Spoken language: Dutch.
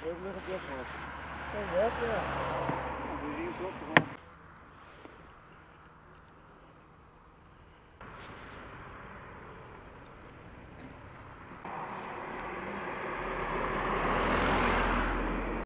We hebben nog een plek gehad. Ja, ja. Nou, we zijn hier zo opgegaan.